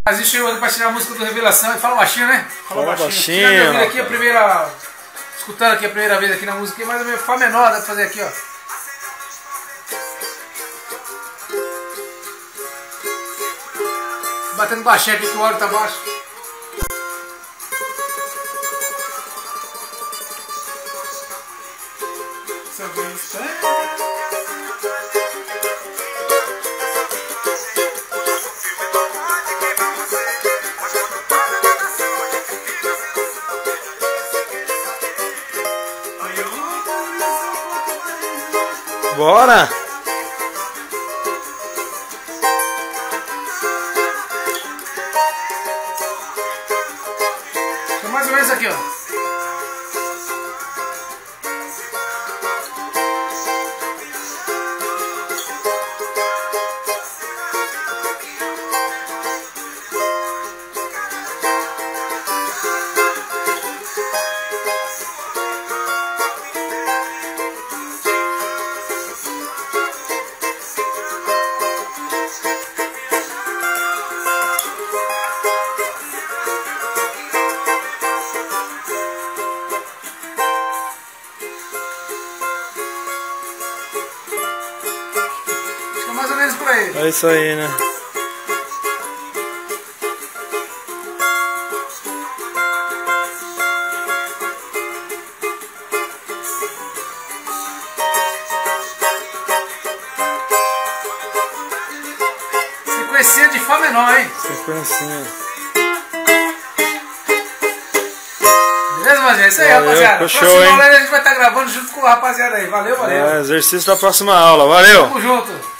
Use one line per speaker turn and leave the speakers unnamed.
Mas chegou para tirar a música do Revelação e fala baixinho, né?
Fala baixinho.
Aqui a primeira, escutando aqui a primeira vez aqui na música, mas o meu Fá menor dá pra fazer aqui, ó. Batendo baixinho aqui que o óleo tá baixo.
Bora!
É mais ou menos aqui, ó. Mais ou menos por aí.
É isso aí, né?
Sequencinha de Fá menor, hein?
Sequencinha.
Beleza, mas é isso aí,
valeu,
rapaziada.
Próxima
aula a gente vai estar gravando junto com o rapaziada aí. Valeu, valeu.
Exercício da próxima aula. Valeu.
Tamo junto.